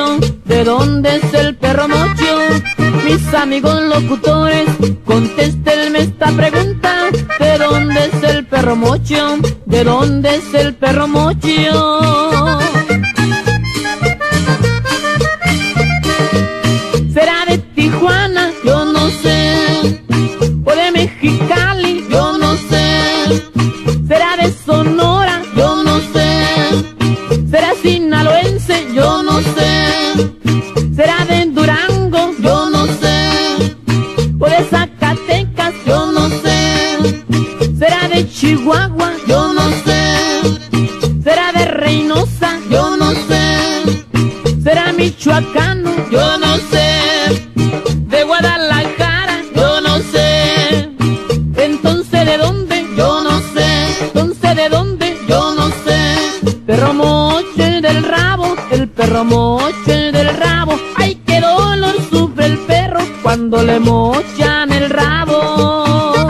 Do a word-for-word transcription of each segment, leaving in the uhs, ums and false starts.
mocho? ¿De dónde es el perro mocho? Mis amigos locutores, contéstenme esta pregunta. ¿De dónde es el perro mocho? ¿De dónde es el perro mocho? ¿Será de Tijuana? Yo no sé. ¿O de Mexicali? Yo no sé. ¿Será de Sonora? Yo no sé. ¿Será sinaloense? Yo no sé. ¿Será de Durango? Yo no sé. ¿O de Zacatecas? Yo no sé. ¿Será de Chihuahua? Yo no sé. ¿Será de Reynosa? Yo no sé. ¿Será michoacano? Yo no sé. ¿De Guadalajara? Yo no sé. Entonces, ¿de dónde? Yo no sé. Entonces, ¿de dónde? Yo no sé. Perro moche del rabo, el perro moche del rabo. Ay, qué dolor sufre el perro cuando le mochan el rabo.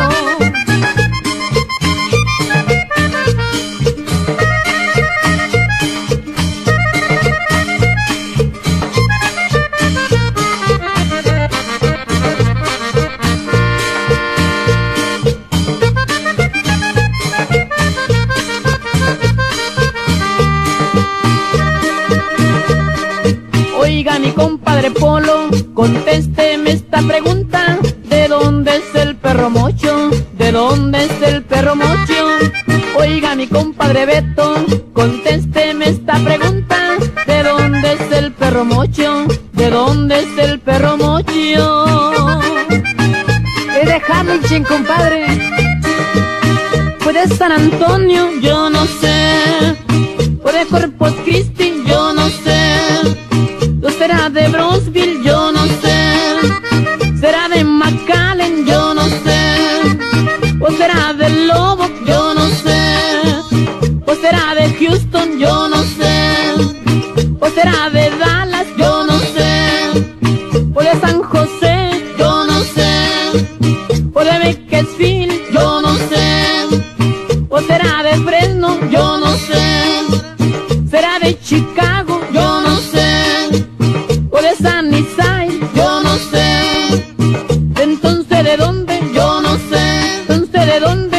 Oiga, mi compadre Polo, contésteme esta pregunta. ¿De dónde es el perro mocho? ¿De dónde es el perro mocho? Oiga, mi compadre Beto, contésteme esta pregunta. ¿De dónde es el perro mocho? ¿De dónde es el perro mocho? Es de Harlingen, compadre. ¿Fue de San Antonio? Yo no sé. ¿Fue de Corpus Christi? Yo no sé. ¿O será de Brownsville? Yo no sé. ¿Será de McAllen? Yo no sé. ¿O será de Lobo? Yo no sé. ¿O será de Houston? Yo no sé. ¿O será de Dallas? Yo no sé. ¿O de San José? Yo no sé. ¿O de Bakersfield? Yo no sé. ¿O será de Fresno? Yo no sé. ¿Será de Chicago? Yo no sé. ¿O de Sunnyside? Yo no sé. Entonces, ¿de dónde? Yo no sé. Entonces, ¿de dónde?